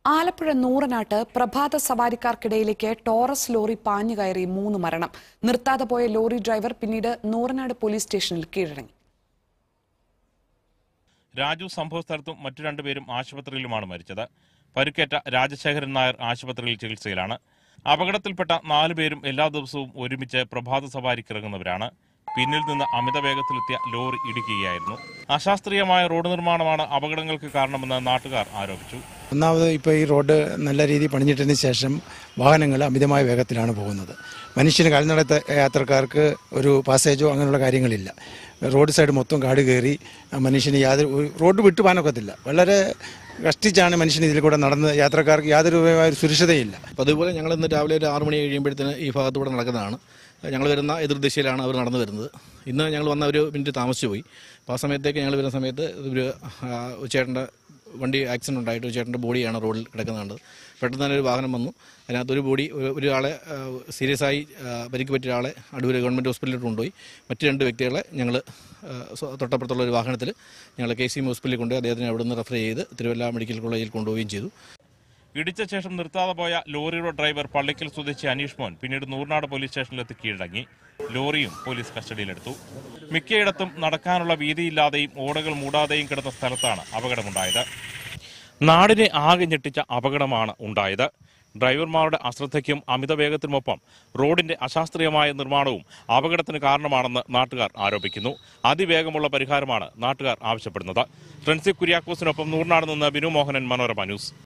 ആലപ്പുഴ നൂറനാട്ട് പ്രഭാത സവാരിക്കാർക്കിടയിലേക്ക് Taurus lorry പാഞ്ഞുകയറി 3 മരണം. നിർത്താതെ പോയ ലോറി ഡ്രൈവർ പിന്നീട് നൂറനാട് പോലീസ് സ്റ്റേഷനിൽ കീഴടങ്ങി. രാജു സംഭവസ്ഥലത്തും മറ്റു 2 പേരും ആശുപത്രിയിലുമാണ് മരിച്ചത്. പരിക്കേറ്റ രാജശേഖരൻ നായർ ആശുപത്രിയിൽ ചികിത്സയിലാണ്. അപകടത്തിൽപ്പെട്ട 4 പേരും എല്ലാ ദിവസവും ഒരുമിച്ച് പ്രഭാത സവാരിക്കിറങ്ങുന്നവരാണ്. പിന്നിൽ നിന്ന് അമിത വേഗത്തിലെത്തിയ ലോറി ഇടിക്കുകയായിരുന്നു. അശാസ്ത്രീയമായ റോഡ് നിർമ്മാണമാണ് അപകടങ്ങൾക്ക് കാരണമെന്ന് നാട്ടുകാർ ആരോപിച്ചു. ഒന്നാമത് ഇപ്പോൾ ഈ റോഡ് നല്ല രീതിയിൽ പണിഞ്ഞിട്ടതിന് ശേഷം വാഹനങ്ങൾ അമിതമായ വേഗത്തിലാണ് പോകുന്നത്. മനുഷ്യന് കാൽനട യാത്രക്കാർക്ക് ഒരു പാസേജോ അങ്ങനെയുള്ള കാര്യങ്ങളില്ല. റോഡ് സൈഡ് മൊത്തം കാട് കയറി മനുഷ്യന് റോഡ് വിട്ടു പോകാനൊക്കത്തില്ല. വളരെ കഷ്ടിച്ചാണ് മനുഷ്യൻ ഇതിൽ കൂടെ നടന്ന് യാത്രക്കാർക്ക് യാതൊരു സുരക്ഷിതയില്ല. അപ്പോൾ അതുപോലെ ഞങ്ങൾ ഇന്ന് രാവിലെ ഒരു 6 മണി കഴിയുമ്പോഴത്തേന് ഈ ഭാഗത്തൂടെ നടക്കുന്നതാണ്. ഞങ്ങൾ വരുന്ന എതിർദിശയിലാണ് അവർ നടന്നു വരുന്നത്. ഇന്ന് ഞങ്ങൾ വന്ന ഒരു മിനിറ്റ് താമസിച്ചു പോയി. അപ്പോൾ ആ സമയത്തേക്ക് ഞങ്ങൾ വരുന്ന സമയത്ത് ഒരു ചേട്ടൻ്റെ വണ്ടി ആക്സിഡൻ്റ് ഉണ്ടായിട്ട് ചേട്ടൻ്റെ ബോഡിയാണ് റോഡിൽ കിടക്കുന്നുണ്ട്. പെട്ടെന്ന് തന്നെ ഒരു വാഹനം വന്നു. അതിനകത്തൊരു ബോഡി ഒരാളെ സീരിയസ് ആയി പരിക്ക് പറ്റിയ ആളെ അടൂർ ഗവൺമെൻറ് ഹോസ്പിറ്റലിൽ കൊണ്ടുപോയി. മറ്റ് 2 വ്യക്തികളെ ഞങ്ങൾ തൊട്ടപ്പുറത്തുള്ള ഒരു വാഹനത്തിൽ ഞങ്ങൾ KCM ഹോസ്പിറ്റലിൽ കൊണ്ടുപോയി അദ്ദേഹത്തിനെ അവിടെ നിന്ന് റെഫർ ചെയ്ത് തിരുവല്ല മെഡിക്കൽ കോളേജിൽ കൊണ്ടുപോവുകയും ചെയ്തു. ഇടിച്ച ശേഷം നിർത്താതെ പോയ ലോറിയുടെ ഡ്രൈവർ പള്ളിക്കൽ സ്വദേശി അനീഷ് മോൻ പിന്നീട് നൂർനാട് പോലീസ് സ്റ്റേഷനിലെത്തി കീഴടങ്ങി. ലോറിയും പോലീസ് കസ്റ്റഡിയിലെടുത്തു. മിക്കയിടത്തും നടക്കാനുള്ള വീതിയില്ലാതെയും ഓടകൾ മൂടാതെയും കിടന്ന സ്ഥലത്താണ് അപകടമുണ്ടായത്. നാടിനെ ആകെ ഞെട്ടിച്ച അപകടമാണ് ഉണ്ടായത്. ഡ്രൈവർമാരുടെ അശ്രദ്ധയ്ക്കും അമിതവേഗത്തിനുമൊപ്പം റോഡിന്റെ അശാസ്ത്രീയമായ നിർമ്മാണവും അപകടത്തിന് കാരണമാണെന്ന് നാട്ടുകാർ ആരോപിക്കുന്നു. അതിവേഗമുള്ള പരിഹാരമാണ് നാട്ടുകാർ ആവശ്യപ്പെടുന്നത്. ഫ്രൻസിക് കുര്യാക്കോസിനൊപ്പം നൂർനാട് നിന്ന് ബിനു മോഹനൻ, മനോരമ ന്യൂസ്.